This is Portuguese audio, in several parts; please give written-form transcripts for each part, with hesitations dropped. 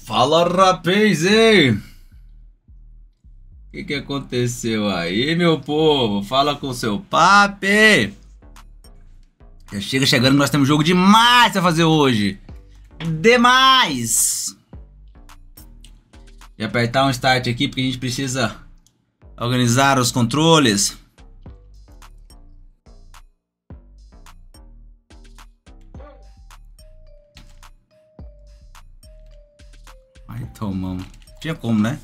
Fala, rapaz, hein? O que aconteceu aí, meu povo? Fala com o seu papi. Já chega chegando, nós temos jogo demais pra fazer hoje. Demais! E apertar um start aqui porque a gente precisa organizar os controles. Aí tomamos. Tinha como, né?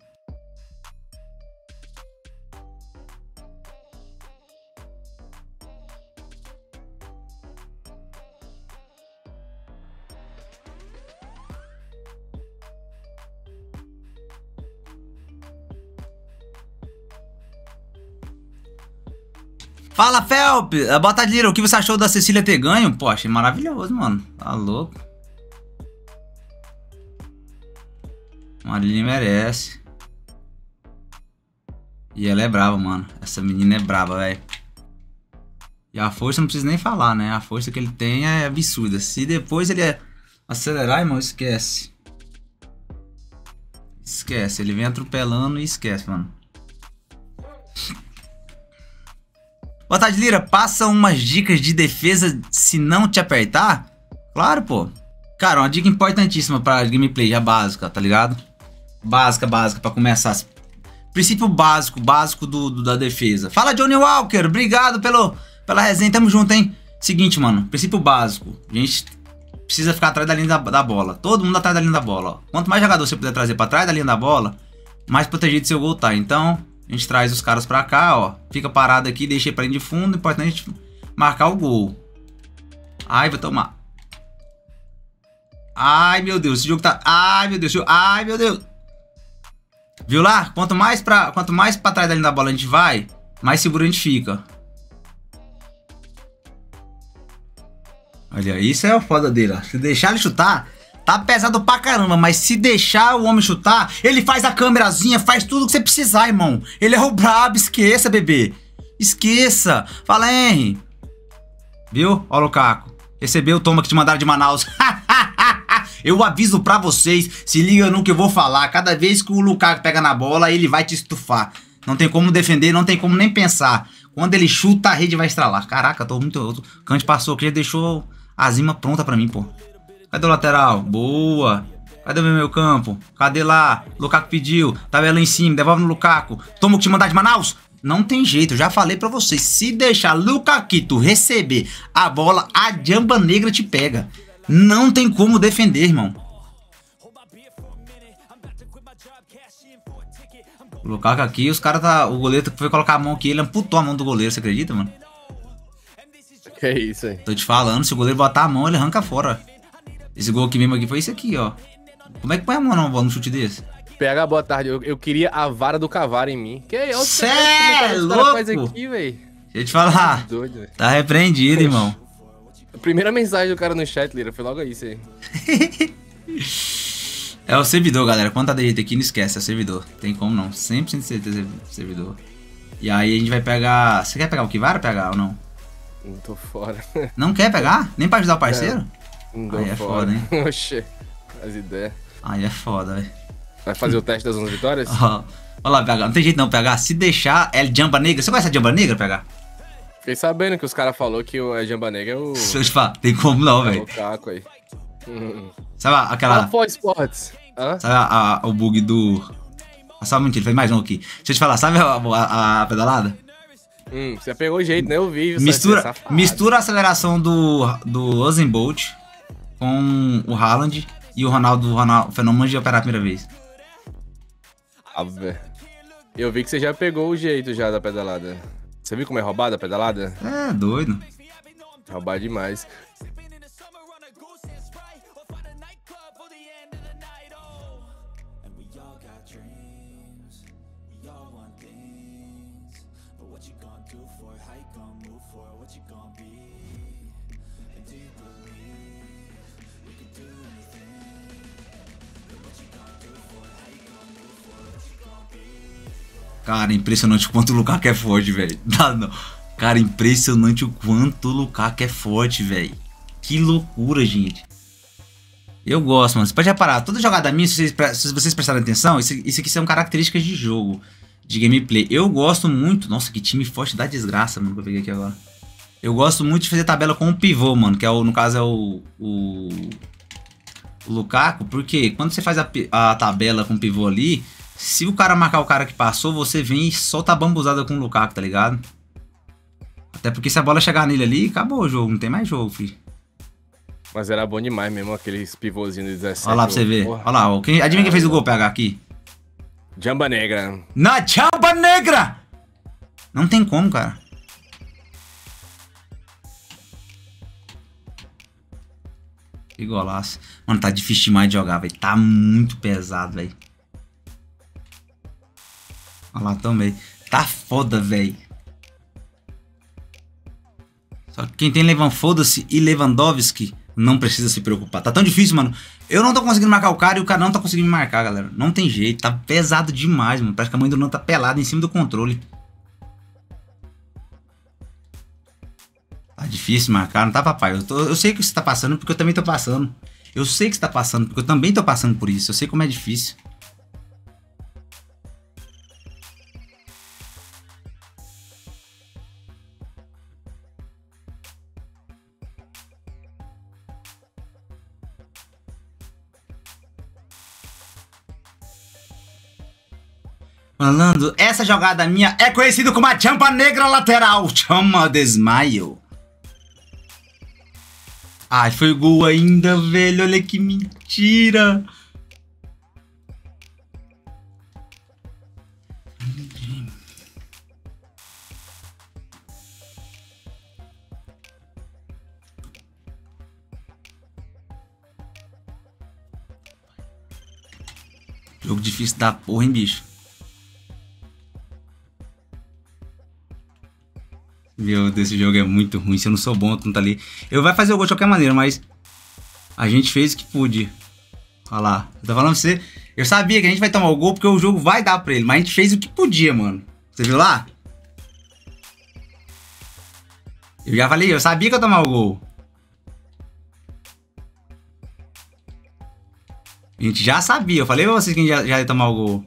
Fala, Felp! Boa tarde, Lira. O que você achou da Cecília ter ganho? Pô, achei maravilhoso, mano. Tá louco. Marília merece. E ela é brava, mano. Essa menina é brava, velho. E a força não precisa nem falar, né? A força que ele tem é absurda. Se depois ele acelerar, irmão, esquece. Esquece. Ele vem atropelando e esquece, mano. Boa tarde, Lira. Passa umas dicas de defesa se não te apertar? Claro, pô. Cara, uma dica importantíssima pra gameplay, já básica, tá ligado? Básica pra começar. Princípio básico da defesa. Fala, Johnny Walker. Obrigado pela resenha. Tamo junto, hein? Seguinte, mano. Princípio básico. A gente precisa ficar atrás da linha da bola. Todo mundo atrás da linha da bola, ó. Quanto mais jogador você puder trazer pra trás da linha da bola, mais protegido seu gol tá. Então, a gente traz os caras pra cá, ó. Fica parado aqui, deixa pra linha de fundo. Importante marcar o gol. Ai, vou tomar. Ai, meu Deus. Esse jogo tá... Ai, meu Deus. Ai, meu Deus. Viu lá? Quanto mais pra trás da linha da bola a gente vai, mais seguro a gente fica. Olha, isso é o foda dele, ó. Se deixar ele chutar, tá pesado pra caramba. Mas se deixar o homem chutar, ele faz a câmerazinha, faz tudo que você precisar, irmão. Ele é o brabo, esqueça, bebê. Esqueça. Fala, Henry. Viu? Ó o Lukaku. Recebeu o toma que te mandaram de Manaus. Eu aviso pra vocês, se liga no que eu vou falar. Cada vez que o Lukaku pega na bola, ele vai te estufar. Não tem como defender, não tem como nem pensar. Quando ele chuta, a rede vai estralar. Caraca, tô muito... O Kant passou aqui, já deixou a zima pronta pra mim, pô. Cadê o lateral? Boa. Cadê o meu campo? Cadê lá? Lukaku pediu. Tabela em cima, devolve no Lukaku. Toma o que te mandar de Manaus. Não tem jeito, eu já falei pra vocês. Se deixar Lukaku receber a bola, a Jamba Negra te pega. Não tem como defender, irmão. O Lukaku aqui, os caras tá... O goleiro foi colocar a mão aqui, ele amputou a mão do goleiro, você acredita, mano? Que isso aí? Tô te falando, se o goleiro botar a mão, ele arranca fora. Esse gol aqui mesmo aqui foi isso aqui, ó. Como é que põe a mão no chute desse? PH, boa tarde. Eu queria a vara do cavalo em mim. Que é Cê é louco? Aqui, deixa eu te falar. Doido, tá repreendido, irmão. A primeira mensagem do cara no chat, Lira, foi logo isso aí. É o servidor, galera. Quando tá DGT aqui, não esquece, é o servidor. Tem como não. Sempre sem certeza servidor. E aí a gente vai pegar... Você quer pegar o Kivara, pegar ou não? Não tô fora. Não quer pegar? Nem pra ajudar o parceiro? Não tô aí é fora. Foda, hein? Oxê, as ideias. Aí é foda, velho. Vai fazer o teste das 11 vitórias? Olha lá, PH. Não tem jeito não, PH. Se deixar, é Jamba Negra. Você conhece a Jamba Negra, PH? Fiquei sabendo que os caras falaram que o Jamba Negra é o... Deixa eu te falar, tem como não, velho. É o Caco aí. Sabe aquela... For Sports. Hã? Sabe o bug do... Só um minutinho, ele fez mais um aqui. Deixa eu te falar, sabe a pedalada? Você pegou o jeito, né? Eu vi. Mistura a aceleração do Usain Bolt com o Haaland e o Ronaldo Fenômeno de operar a primeira vez. Eu vi que você já pegou o jeito já da pedalada. Você viu como é roubada a pedalada? É, doido. Roubar demais. Cara, impressionante o quanto o Lukaku é forte, velho. Cara, impressionante o quanto o Lukaku é forte, velho. Que loucura, gente. Eu gosto, mano. Você pode reparar, toda jogada minha, se vocês prestarem atenção, isso aqui são características de jogo, de gameplay. Eu gosto muito... Nossa, que time forte da desgraça, mano, que eu peguei aqui agora. Eu gosto muito de fazer tabela com o pivô, mano, que é no caso é o Lukaku, porque quando você faz a tabela com o pivô ali, se o cara marcar o cara que passou, você vem e solta a bambuzada com o Lukaku, tá ligado? Até porque se a bola chegar nele ali, acabou o jogo, não tem mais jogo, filho. Mas era bom demais mesmo, aqueles pivôzinhos de 17. Olha lá pra você ver. Olha lá, ó. Adivinha quem fez o gol, PH, aqui? Jamba Negra. Na Jamba Negra! Não tem como, cara. Que golaço. Mano, tá difícil demais de jogar, velho. Tá muito pesado, velho. Olha lá também. Tá foda, velho. Só que quem tem Foda-se e Lewandowski não precisa se preocupar. Tá tão difícil, mano. Eu não tô conseguindo marcar o cara e o cara não tá conseguindo me marcar, galera. Não tem jeito. Tá pesado demais, mano. Parece que a mãe do Nando tá pelada em cima do controle. Tá difícil marcar, não tá, papai? Eu sei que você tá passando porque eu também tô passando. Eu sei que você tá passando porque eu também tô passando por isso. Eu sei como é difícil. Falando, essa jogada minha é conhecida como a Jamba Negra lateral. Chama desmaio. Ai, foi gol ainda, velho. Olha que mentira. Jogo difícil da porra, hein, bicho. Meu Deus, esse jogo é muito ruim. Se eu não sou bom, tu não tá ali. Eu vai fazer o gol de qualquer maneira, mas a gente fez o que pôde. Olha lá. Eu tô falando pra você. Eu sabia que a gente vai tomar o gol porque o jogo vai dar pra ele. Mas a gente fez o que podia, mano. Você viu lá? Eu já falei, eu sabia que eu ia tomar o gol. A gente já sabia. Eu falei pra vocês que a gente já ia tomar o gol.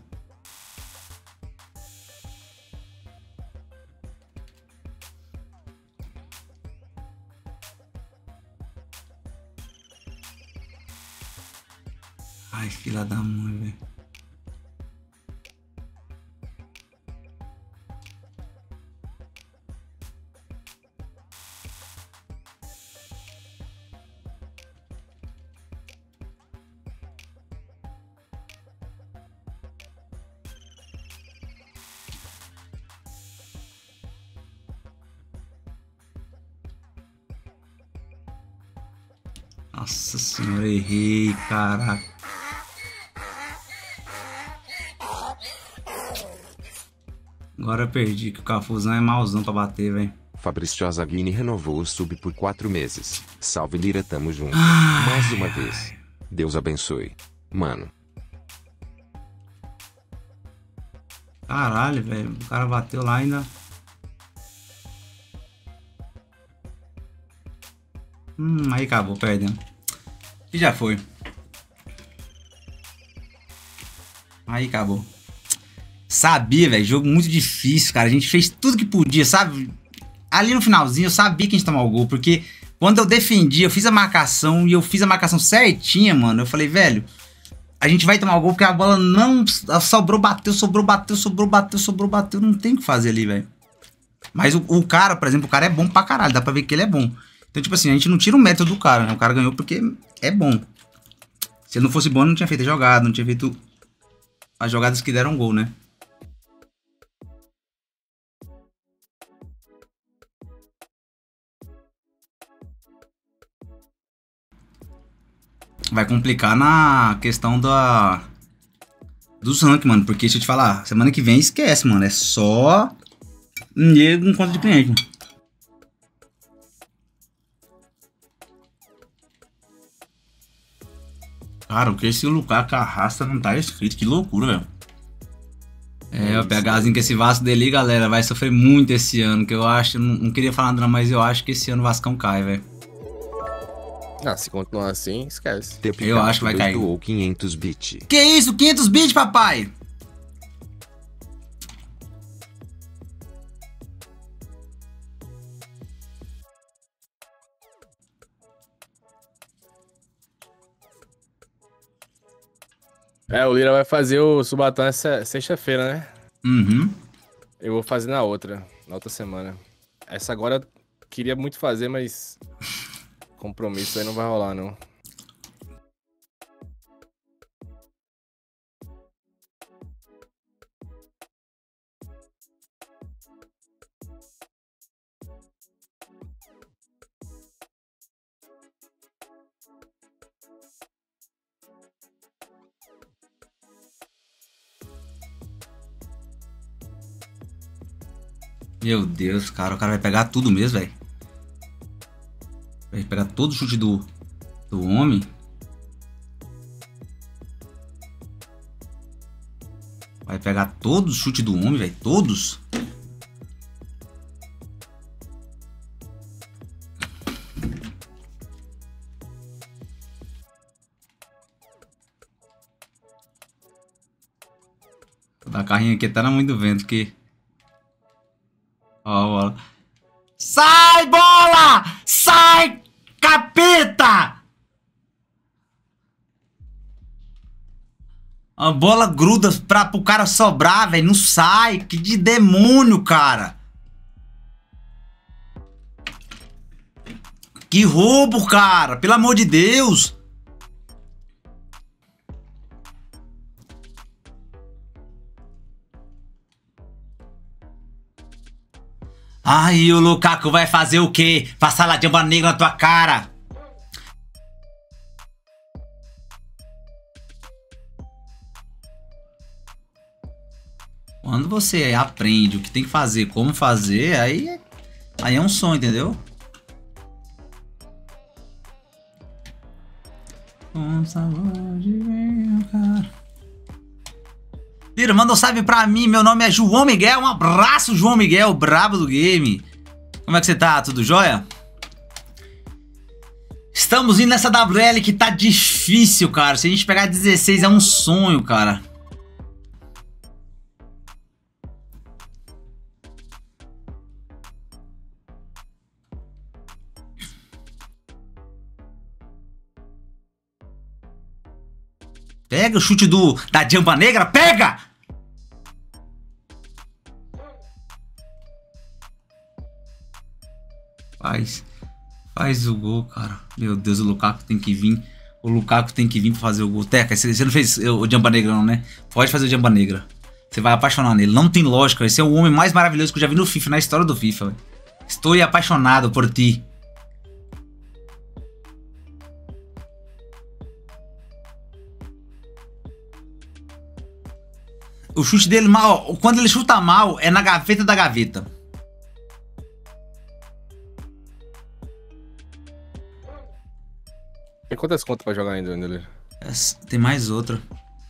Ai, filha da mãe, velho. Nossa senhora, errei, caraca. Agora eu perdi, que o Cafuzão é mauzão pra bater, velho. Fabrício Azaghini renovou o sub por 4 meses. Salve Lira, tamo junto. Mais uma vez. Deus abençoe. Mano. Caralho, velho. O cara bateu lá ainda. Aí acabou, perdendo. E já foi. Aí acabou. Sabia, velho. Jogo muito difícil, cara. A gente fez tudo que podia, sabe? Ali no finalzinho eu sabia que a gente ia tomar o gol. Porque quando eu defendi, eu fiz a marcação. E eu fiz a marcação certinha, mano. Eu falei, velho, a gente vai tomar o gol porque a bola não... Sobrou, bateu, sobrou, bateu, sobrou, bateu, sobrou, bateu. Não tem o que fazer ali, velho. Mas o cara, por exemplo, o cara é bom pra caralho. Dá pra ver que ele é bom. Então, tipo assim, a gente não tira o mérito do cara, né? O cara ganhou porque é bom. Se ele não fosse bom, ele não tinha feito a jogada. Não tinha feito as jogadas que deram gol, né? Vai complicar na questão dos rank, mano. Porque, deixa eu te falar, semana que vem esquece, mano. É só nego em conta de cliente, mano. Cara, o que esse Lukaku arrasta não tá escrito. Que loucura, velho. É, o PHzinho com esse Vasco dele, galera, vai sofrer muito esse ano. Que eu acho, não queria falar nada, mas eu acho que esse ano o Vascão cai, velho. Ah, se continuar assim, esquece. Teu Eu acho que vai Pikachu cair. doou 500 bits. Que isso? 500 bits, papai? É, o Lira vai fazer o Subatão essa sexta-feira, né? Uhum. Eu vou fazer na outra semana. Essa agora eu queria muito fazer, mas compromisso aí não vai rolar, não. Meu Deus, cara. O cara vai pegar tudo mesmo, velho. Vai pegar todo o chute do homem. Vai pegar todos os chutes do homem, velho. Todos. Vou dar a carrinha aqui até na mãe do vento, que... Ó, a bola. Sai, bola! Sai, capeta! A bola gruda pro cara sobrar, velho. Não sai. Que de demônio, cara. Que roubo, cara. Pelo amor de Deus. Aí o Lukaku vai fazer o quê? Passar lá de aba negra na tua cara. Quando você aprende o que tem que fazer, como fazer, aí é um sonho, entendeu? Com sabor de vinho, cara. Tira, manda um salve pra mim. Meu nome é João Miguel. Um abraço, João Miguel, brabo do game. Como é que você tá? Tudo jóia? Estamos indo nessa WL que tá difícil, cara. Se a gente pegar 16 é um sonho, cara. Pega o chute da Jamba Negra, pega! Faz o gol, cara. Meu Deus, o Lukaku tem que vir. O Lukaku tem que vir pra fazer o gol. Teca, você não fez o Jamba Negra não, né? Pode fazer o Jamba Negra. Você vai apaixonar nele. Não tem lógica. Esse é o homem mais maravilhoso que eu já vi no FIFA, na história do FIFA. Véio. Estou apaixonado por ti. O chute dele mal, quando ele chuta mal, é na gaveta da gaveta. Tem quantas contas pra jogar ainda, Lira? Tem mais outra.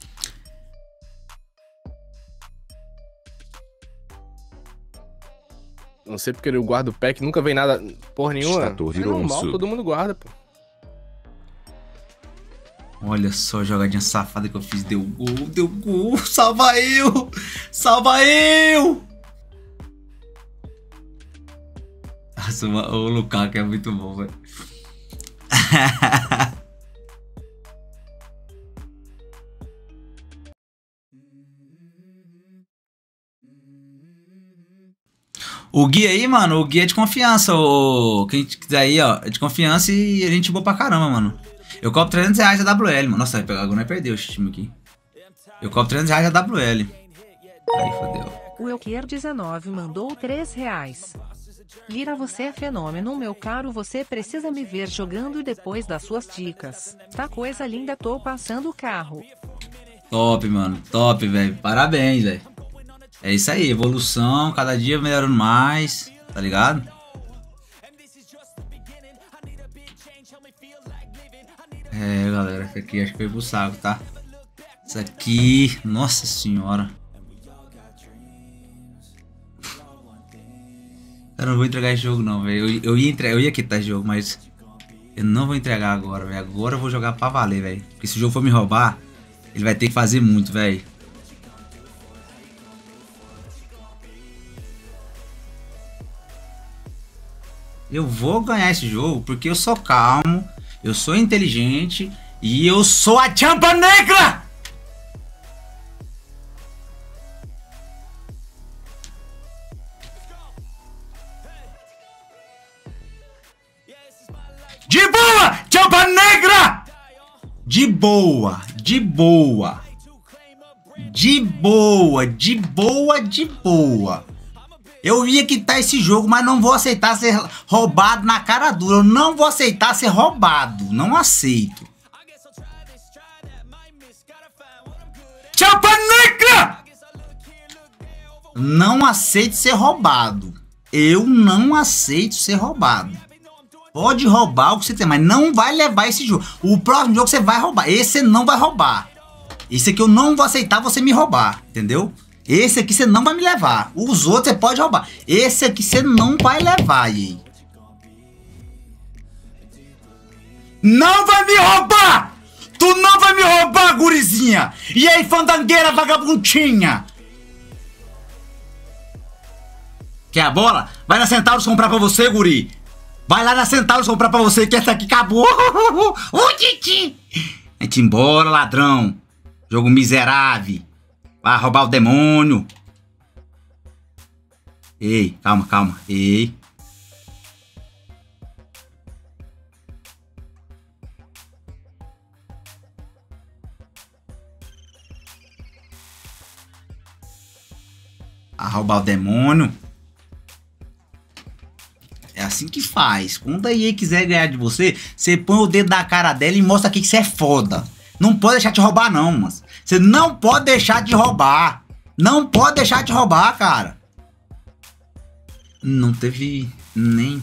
Não sei porque eu guardo o pack, nunca vem nada, porra nenhuma. Stator virou é normal, um sub. todo mundo guarda, pô. Olha só a jogadinha safada que eu fiz. Deu gol. Salva eu! Salva eu! Nossa, o Lukaku é muito bom, velho. O Gui aí, mano, o Gui é de confiança. Quem quiser aí, ó, é de confiança e a gente boa pra caramba, mano. Eu cobro 300 reais a WL, mano. Nossa, agora não perdeu esse time aqui. Eu cobro 300 reais a WL. Aí, fodeu. O Euquer19 mandou 3 reais. Lira, você é fenômeno, meu caro. Você precisa me ver jogando depois das suas dicas. Tá coisa linda, tô passando o carro. Top, mano. Top, velho. Parabéns, velho. É isso aí, evolução, cada dia melhorando mais, tá ligado? É, galera, essa aqui acho que foi pro saco, tá? Isso aqui, nossa senhora. Eu não vou entregar esse jogo não, velho. Eu ia quitar esse jogo, mas Eu não vou entregar agora, velho. Agora eu vou jogar pra valer, velho. Porque se o jogo for me roubar, ele vai ter que fazer muito, velho. Eu vou ganhar esse jogo porque eu sou calmo, eu sou inteligente e eu sou a Champa Negra! De boa, Champa Negra! De boa, de boa. De boa, de boa, de boa. Eu ia quitar esse jogo, mas não vou aceitar ser roubado na cara dura. Eu não vou aceitar ser roubado. Não aceito. Champa Negra! Não aceito ser roubado. Eu não aceito ser roubado. Pode roubar o que você tem, mas não vai levar esse jogo. O próximo jogo você vai roubar. Esse você não vai roubar. Esse aqui eu não vou aceitar você me roubar. Entendeu? Esse aqui você não vai me levar. Os outros você pode roubar. Esse aqui você não vai levar, aí. Não vai me roubar! Tu não vai me roubar, gurizinha! E aí, fandangueira vagabundinha? Quer a bola? Vai na Centauros comprar pra você, guri. Vai lá na Centauros comprar pra você, que essa aqui acabou. Titi! A gente embora, ladrão. Jogo miserável. Vai roubar o demônio. Ei, calma, calma. Ei. Vai roubar o demônio. É assim que faz. Quando a EA quiser ganhar de você, você põe o dedo na cara dela e mostra aqui que você é foda. Não pode deixar de roubar, não, mas você não pode deixar de roubar. Não pode deixar de roubar, cara. Não teve nem.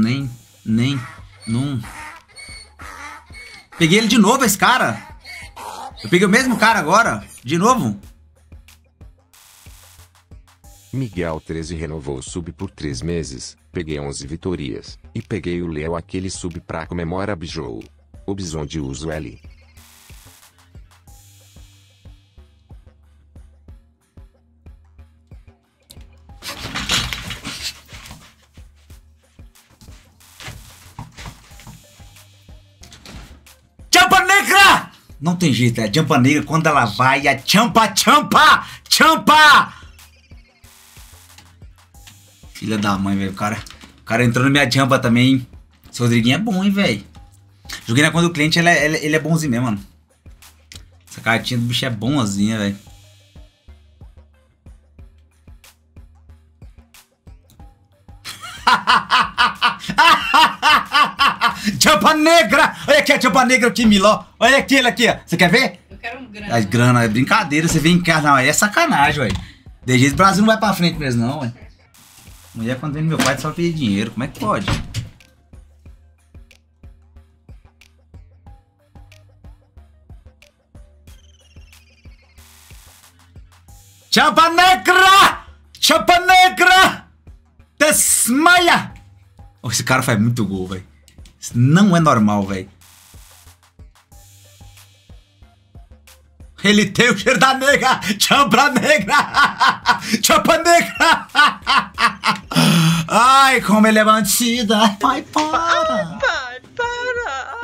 Não. Peguei ele de novo, esse cara. Eu peguei o mesmo cara agora. De novo. Miguel 13 renovou o sub por 3 meses, peguei 11 vitorias, e peguei o Léo aquele sub pra comemorar Bijou. O bison de uso L. Champa Negra! Não tem jeito, é a Champa Negra quando ela vai, a Champa! Filha da mãe, velho. O cara entrou na minha Champa também, hein? Esse Rodriguinho é bom, hein, velho. Joguei na conta do cliente, ele é bonzinho mesmo, mano. Essa cartinha do bicho é bonzinha, velho. Champa Negra! Olha aqui a Champa Negra aqui, Miló. Olha aqui, ele aqui, ó. Você quer ver? Eu quero um grana. As grana, é brincadeira. Você vem em casa, não, aí é sacanagem, velho. De jeito o Brasil não vai pra frente mesmo, não, velho. Mulher, quando vem no meu pai, só pedir dinheiro. Como é que pode? Champa Negra! Champa Negra! Desmaia! Oh, esse cara faz muito gol, velho. Isso não é normal, velho. Ele tem o cheiro da nega! Champa Negra! Champa Negra! Ai, como ele é bandida! Ai, para! Pai, para!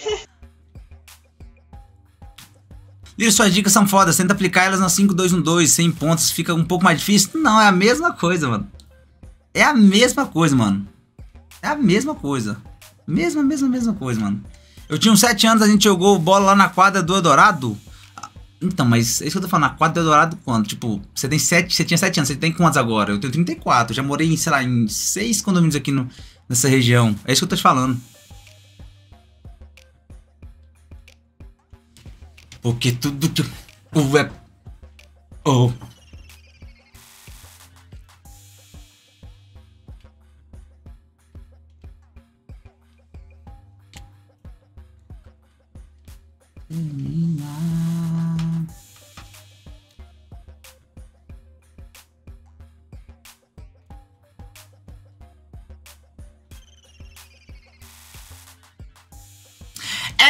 Lírio, suas dicas são fodas. Tenta aplicar elas na 5-2-1-2, 100 pontos. Fica um pouco mais difícil? Não, é a mesma coisa, mano. É a mesma coisa, mano. É a mesma coisa. Mesma coisa, mano. Eu tinha uns 7 anos, a gente jogou bola lá na quadra do Eldorado. Então, mas é isso que eu tô falando, na quadra do Eldorado quando? Tipo, você tinha 7 anos, você tem quantos agora? Eu tenho 34, eu já morei em, sei lá, em 6 condomínios aqui nessa região. É isso que eu tô te falando. Porque tudo que... Oh.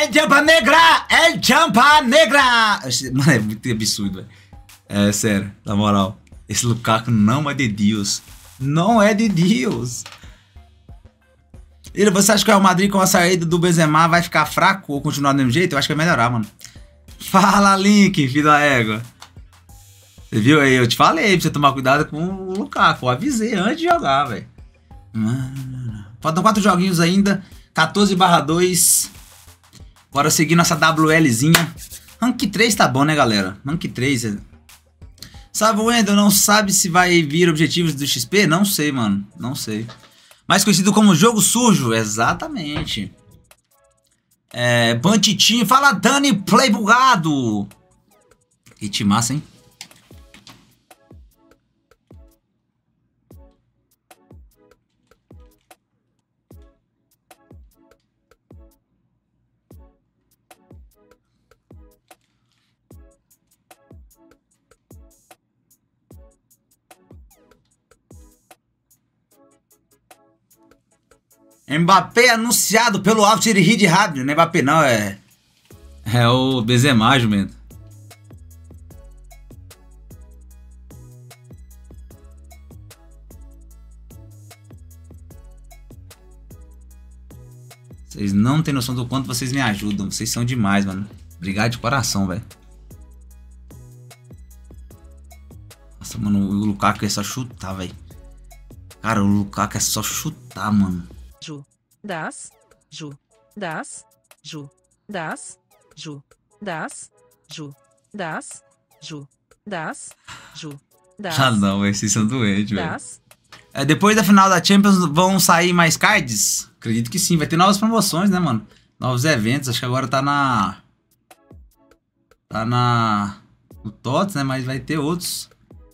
É Jampa Negra! É Jampa Negra! Mano, é muito absurdo, velho. É sério, na moral. Esse Lukaku não é de Deus. Não é de Deus. E você acha que o Real Madrid com a saída do Benzema vai ficar fraco ou continuar do mesmo jeito? Eu acho que vai melhorar, mano. Fala, Link, filho da égua. Você viu aí? Eu te falei pra você tomar cuidado com o Lukaku. Eu avisei antes de jogar, velho. Faltam 4 joguinhos ainda. 14/2. Bora seguir nossa WLzinha. Rank 3 tá bom, né, galera? Rank 3. Sabe, o Wendel não sabe se vai vir objetivos do XP? Não sei, mano. Não sei. Mais conhecido como jogo sujo. Exatamente. Bantitinho. Fala, Dani, play bugado. Que massa, hein? Mbappé anunciado pelo Al Tirihid rápido. Não é Mbappé não, é o Benzema, jumento. Vocês não têm noção do quanto vocês me ajudam. Vocês são demais, mano. Obrigado de coração, velho. Nossa, mano, o Lukaku é só chutar, velho. Cara, o Lukaku é só chutar, mano. Ju, das, Ju, das, Ju, das, Ju, das, Ju, das, Ju, das, Ju, das. Ah não, velho, vocês são doentes, velho. Das. Depois da final da Champions vão sair mais cards? Acredito que sim, vai ter novas promoções, né, mano? Novos eventos, acho que agora tá no TOTS, né, mas vai ter outros.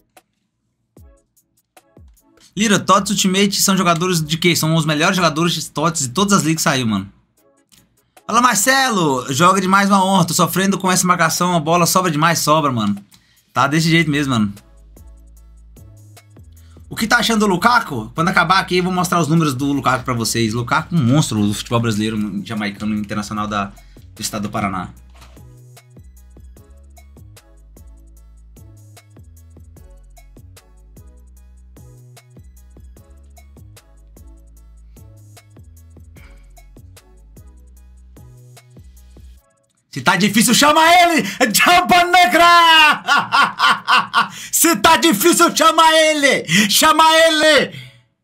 Lira, TOTS Ultimate são jogadores de quê? São os melhores jogadores de TOTS de todas as ligas que saiu, mano. Fala, Marcelo! Joga demais, uma honra. Tô sofrendo com essa marcação. A bola sobra demais, sobra, mano. Tá desse jeito mesmo, mano. O que tá achando do Lukaku? Quando acabar aqui, eu vou mostrar os números do Lukaku pra vocês. Lukaku, um monstro do futebol brasileiro, jamaicano, internacional do estado do Paraná. Se tá difícil, chama ele! Jampa Negra! Se tá difícil, chama ele! Chama ele!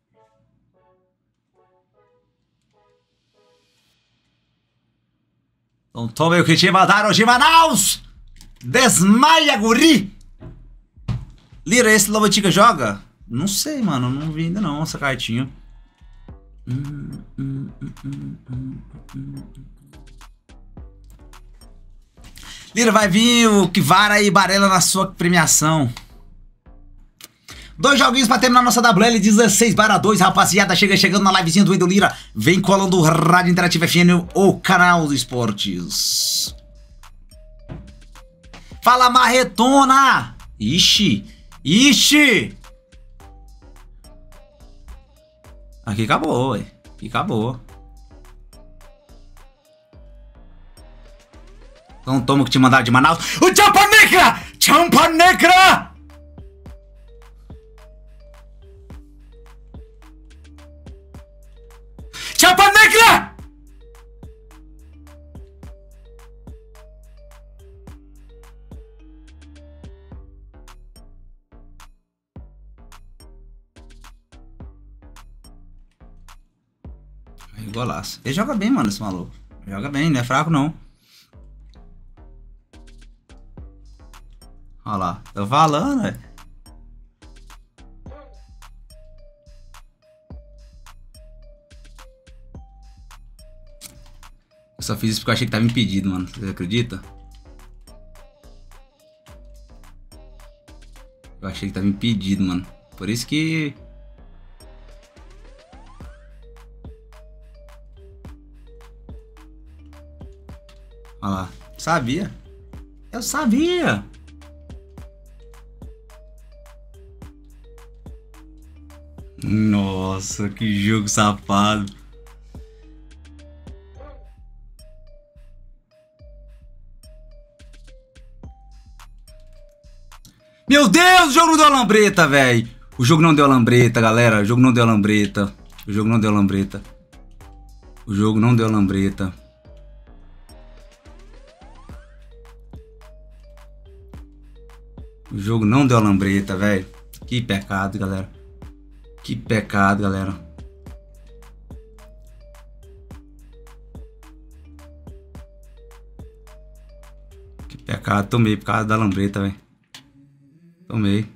Então tome o que te mandaram de Manaus! Desmaia, guri! Lira, esse Lobotica joga? Não sei, mano. Não vi ainda não essa cartinha. Lira, vai vir o Kivara e Barella na sua premiação. 2 joguinhos pra terminar nossa WL 16/2, rapaziada. Chegando na livezinha do Wendel Lira. Vem colando o Rádio Interativo FM, o canal do esportes. Fala, marretona! Ixi! Ixi! Aqui acabou, ué. Aqui acabou. Então toma o que te mandaram de Manaus. O Jampa Negra! Jampa Negra! Jampa Negra! Aí, golaço. Ele joga bem, mano, esse maluco. Joga bem, não é fraco, não. Olha lá, tô falando, velho. Eu só fiz isso porque eu achei que tava impedido, mano. Você acredita? Eu achei que tava impedido, mano. Por isso que... Olha lá. Sabia. Eu sabia. Nossa, que jogo safado. Meu Deus, o jogo não deu lambreta, velho. O jogo não deu lambreta, galera. O jogo não deu lambreta. O jogo não deu lambreta. O jogo não deu lambreta. O jogo não deu lambreta, velho. Que pecado, galera. Que pecado, galera. Que pecado. Tomei por causa da lambreta, velho. Tomei.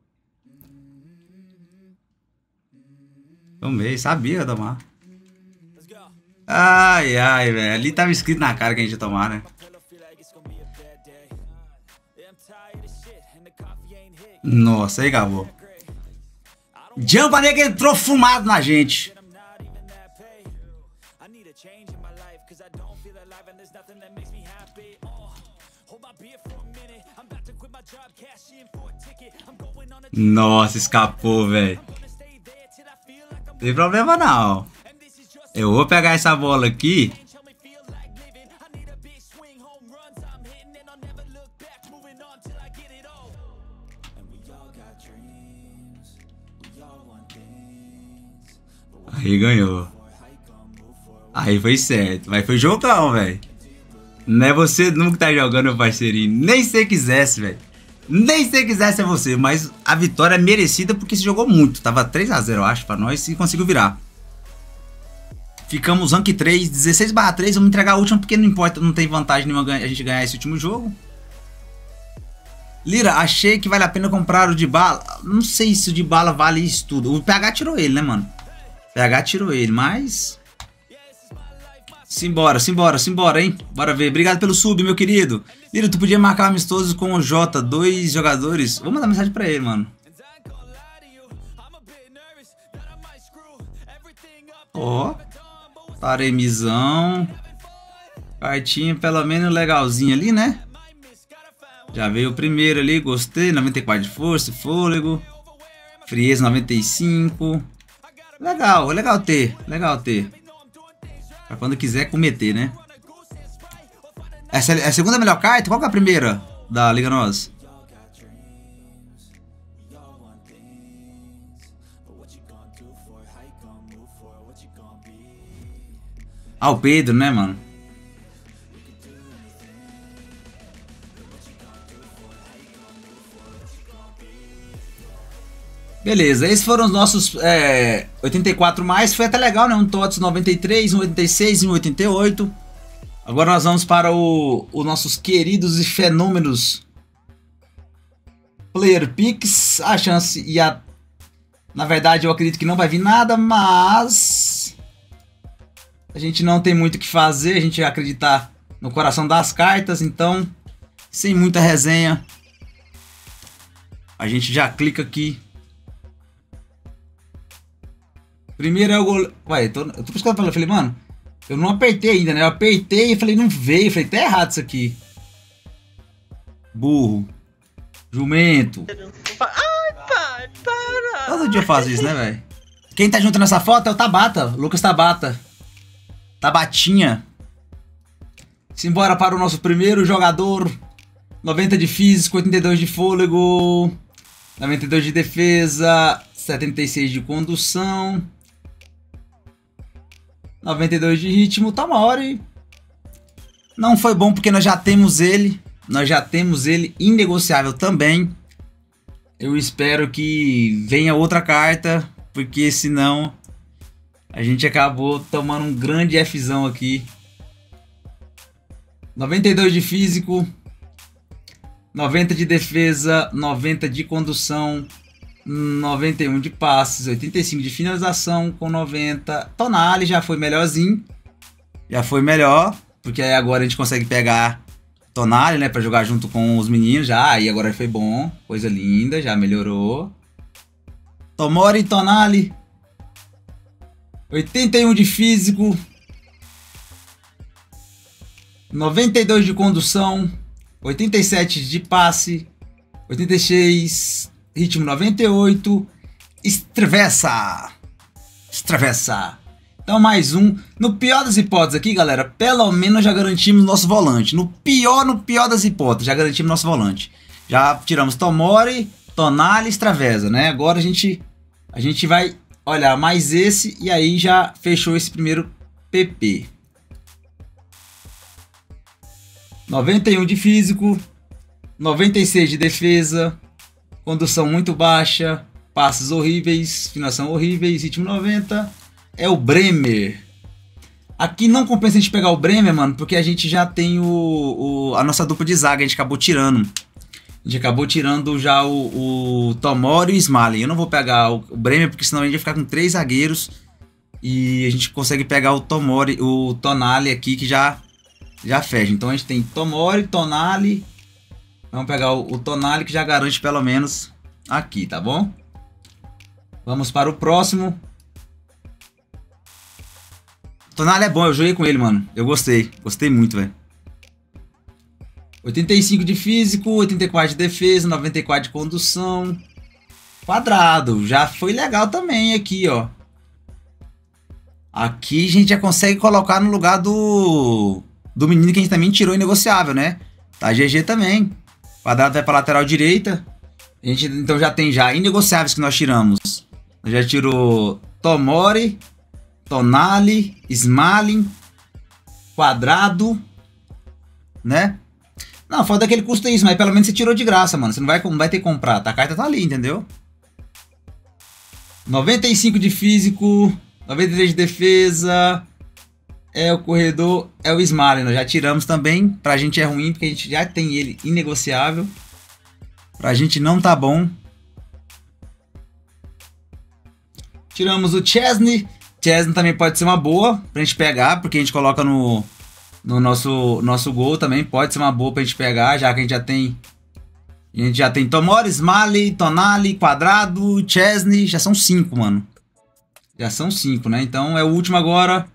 Tomei. Sabia tomar. Ai, ai, velho. Ali tava escrito na cara que a gente ia tomar, né? Nossa, aí acabou. Jampa Negra entrou fumado na gente. Nossa, escapou, velho. Não tem problema não. Eu vou pegar essa bola aqui. Aí ganhou. Aí foi certo. Mas foi jogão, velho. Não é você nunca que tá jogando, meu parceirinho. Nem se quisesse, velho. Nem se quisesse é você. Mas a vitória é merecida porque se jogou muito. Tava 3 a 0, eu acho, pra nós. E conseguiu virar. Ficamos rank 3, 16/3. Vamos entregar a última porque não importa. Não tem vantagem nenhuma a gente ganhar esse último jogo. Lira, achei que vale a pena comprar o de bala. Não sei se o de bala vale isso tudo. O PH tirou ele, né, mano? PH tirou ele, mas... Simbora, simbora, simbora, hein? Bora ver. Obrigado pelo sub, meu querido. Lira, tu podia marcar amistosos com o Jota, 2 jogadores. Vou mandar mensagem pra ele, mano. Ó. Taremizão. Cartinha pelo menos legalzinha ali, né? Já veio o primeiro ali, gostei. 94 de força, fôlego. Frieza 95. Legal, é legal ter. Legal ter. Pra quando quiser cometer, né? Essa é a segunda melhor carta? Qual que é a primeira da Liga Nós? Ah, o Pedro, né, mano? Beleza, esses foram os nossos 84 mais. Foi até legal, né? Um TOTS 93, um 86 e um 88. Agora nós vamos para os nossos queridos e fenômenos Player Picks. A chance e a... Na verdade eu acredito que não vai vir nada, mas... A gente não tem muito o que fazer. A gente vai acreditar no coração das cartas. Então, sem muita resenha, a gente já clica aqui. Primeiro é o goleiro. Ué, eu tô buscando. Eu falei, mano, eu não apertei ainda, né? Eu apertei e falei, não veio. Eu falei, tá errado isso aqui. Burro. Jumento. Ai, pai, para. Todo dia eu faço isso, né, velho? Quem tá junto nessa foto é o Tabata. Lucas Tabata. Tabatinha. Simbora para o nosso primeiro jogador. 90 de físico, 82 de fôlego. 92 de defesa. 76 de condução. 92 de ritmo, Tomori. Não foi bom porque nós já temos ele. Nós já temos ele inegociável também. Eu espero que venha outra carta, porque senão a gente acabou tomando um grande Fzão aqui. 92 de físico. 90 de defesa. 90 de condução. 91 de passes, 85 de finalização com 90. Tonali já foi melhorzinho. Já foi melhor, porque aí agora a gente consegue pegar Tonali, né, pra jogar junto com os meninos já. Aí agora foi bom, coisa linda, já melhorou. Tomori e Tonali. 81 de físico. 92 de condução. 87 de passe. 86... Ritmo 98. Extravessa. Extravessa. Então mais um. No pior das hipóteses aqui, galera, pelo menos já garantimos nosso volante. No pior das hipóteses, já garantimos nosso volante. Já tiramos Tomori, Tonali e Stravesa, né? Agora a gente vai olhar mais esse e aí já fechou esse primeiro PP. 91 de físico, 96 de defesa, condução muito baixa, passes horríveis, finalização horríveis, ritmo 90. É o Bremer. Aqui não compensa a gente pegar o Bremer, mano, porque a gente já tem a nossa dupla de zaga, a gente acabou tirando. A gente acabou tirando já o Tomori e o Smalling. Eu não vou pegar o Bremer, porque senão a gente vai ficar com 3 zagueiros. E a gente consegue pegar o Tomori, o Tonali aqui, que já fecha. Então a gente tem Tomori, Tonali. Vamos pegar o Tonali, que já garante pelo menos aqui, tá bom? Vamos para o próximo. Tonali é bom, eu joguei com ele, mano. Eu gostei. Gostei muito, velho. 85 de físico, 84 de defesa, 94 de condução. Quadrado. Já foi legal também aqui, ó. Aqui a gente já consegue colocar no lugar do menino que a gente também tirou inegociável, né? Tá GG também. Quadrado vai pra lateral direita. A gente então já tem já inegociáveis que nós tiramos. Já tirou Tomori, Tonali, Smalling, Quadrado, né? Não, foda que ele custa isso, mas pelo menos você tirou de graça, mano. Você não vai ter que comprar, tá? A carta tá ali, entendeu? 95 de físico, 93 de defesa. É o corredor, é o Smalling. Nós já tiramos também. Pra gente é ruim, porque a gente já tem ele inegociável. Pra gente não tá bom. Tiramos o Chesney. Chesney também pode ser uma boa pra gente pegar, porque a gente coloca no nosso gol também. Pode ser uma boa pra gente pegar, já que a gente já tem Tomori, Smalling, Tonali, Quadrado, Chesney. Já são 5, mano. Já são 5, né? Então é o último agora.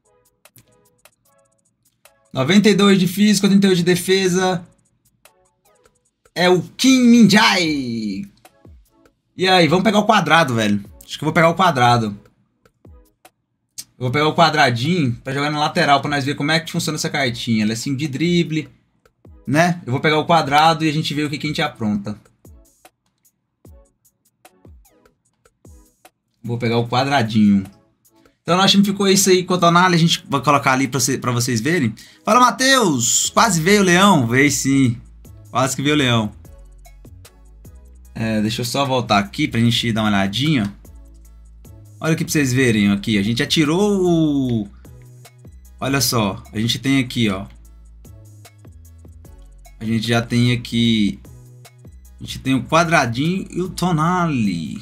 92 de físico, 88 de defesa. É o Kim Min-jae. E aí, vamos pegar o Quadrado, velho. Acho que eu vou pegar o Quadrado. Eu vou pegar o quadradinho pra jogar na lateral, pra nós ver como é que funciona essa cartinha. Ela é assim de drible, né? Eu vou pegar o Quadrado e a gente vê o que a gente apronta. Vou pegar o quadradinho. Então nosso time ficou isso aí com a Tonali. A gente vai colocar ali pra vocês verem. Fala, Matheus! Quase veio o Leão. Veio sim. Quase que veio o Leão. Deixa eu só voltar aqui pra gente dar uma olhadinha. Olha aqui pra vocês verem aqui. A gente já tirou o... Olha só. A gente tem aqui, ó. A gente já tem aqui... A gente tem o Quadradinho e o Tonali.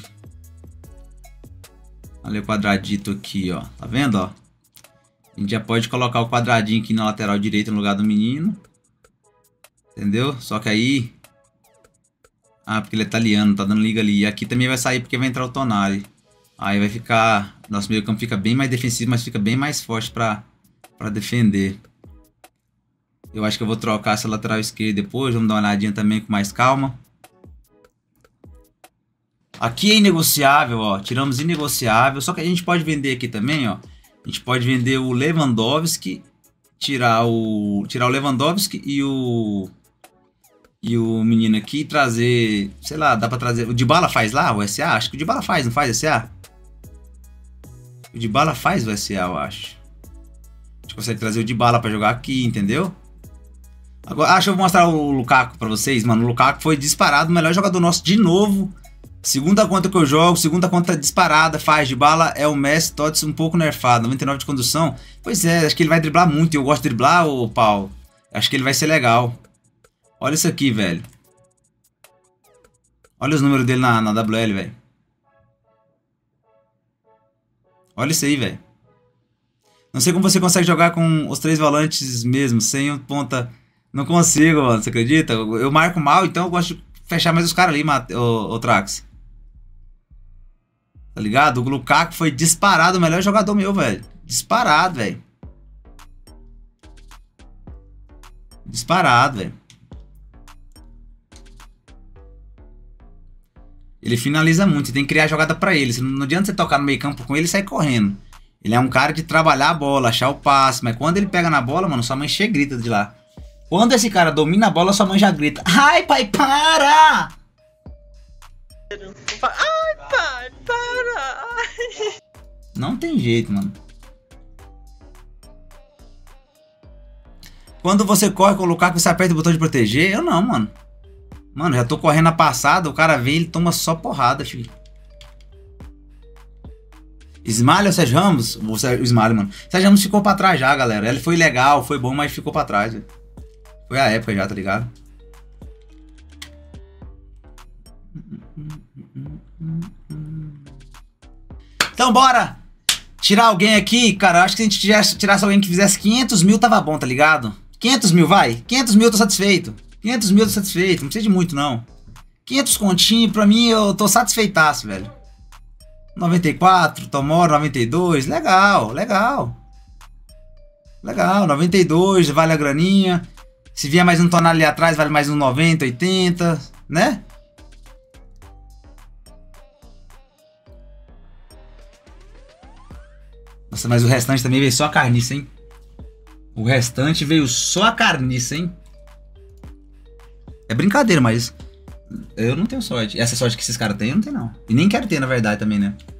Olha o quadradito aqui, ó. Tá vendo, ó? A gente já pode colocar o quadradinho aqui na lateral direita no lugar do menino. Entendeu? Só que aí... Ah, porque ele é italiano, tá dando liga ali. E aqui também vai sair porque vai entrar o Tonali. Aí vai ficar... Nosso meio campo fica bem mais defensivo, mas fica bem mais forte pra defender. Eu acho que eu vou trocar essa lateral esquerda depois. Vamos dar uma olhadinha também com mais calma. Aqui é inegociável, ó. Tiramos inegociável. Só que a gente pode vender aqui também, ó. A gente pode vender o Lewandowski. Tirar o Lewandowski e o menino aqui e trazer... Sei lá, dá pra trazer... O Dybala faz lá o SA? Acho que o Dybala faz, não faz SA? O Dybala faz o SA, eu acho. A gente consegue trazer o Dybala pra jogar aqui, entendeu? Agora, deixa eu mostrar o Lukaku pra vocês, mano. O Lukaku foi disparado o melhor jogador nosso de novo. Segunda conta que eu jogo, segunda conta disparada, faz. Dybala é o Messi, Tots um pouco nerfado, 99 de condução. Pois é, acho que ele vai driblar muito. Eu gosto de driblar, ô Paulo. Acho que ele vai ser legal. Olha isso aqui, velho. Olha os números dele na WL, velho. Olha isso aí, velho. Não sei como você consegue jogar com os 3 volantes mesmo, sem um ponta. Não consigo, mano, você acredita? Eu marco mal, então eu gosto de fechar mais os caras ali, o Trax. Tá ligado? O Lukaku foi disparado o melhor jogador meu, velho. Disparado, velho. Disparado, velho. Ele finaliza muito, você tem que criar jogada pra ele. Não adianta você tocar no meio campo com ele e sair correndo. Ele é um cara de trabalhar a bola, achar o passe. Mas quando ele pega na bola, mano, sua mãe chega e grita de lá. Quando esse cara domina a bola, sua mãe já grita: ai, pai, para! Ai, pai, para! Ai. Não tem jeito, mano. Quando você corre com o Lukaku, você aperta o botão de proteger? Eu não, mano. Mano, já tô correndo a passada, o cara vem e ele toma só porrada, filho. Smiley ou Sérgio Ramos? O Smiley, mano. Sérgio Ramos ficou pra trás já, galera. Ele foi legal, foi bom, mas ficou pra trás, velho. Foi a época já, tá ligado? Então bora tirar alguém aqui, cara. Eu acho que se a gente tirasse alguém que fizesse 500 mil, tava bom, tá ligado? 500 mil, vai. 500 mil eu tô satisfeito. 500 mil eu tô satisfeito. Não precisa de muito, não. 500 continho, pra mim, eu tô satisfeitaço, velho. 94, Tomoro, 92. Legal, legal. Legal, 92, vale a graninha. Se vier mais um tonal ali atrás, vale mais um 90, 80, né? Nossa, mas o restante também veio só a carniça, hein? O restante veio só a carniça, hein? É brincadeira, mas eu não tenho sorte. Essa sorte que esses caras têm, eu não tenho, não. E nem quero ter, na verdade, também, né?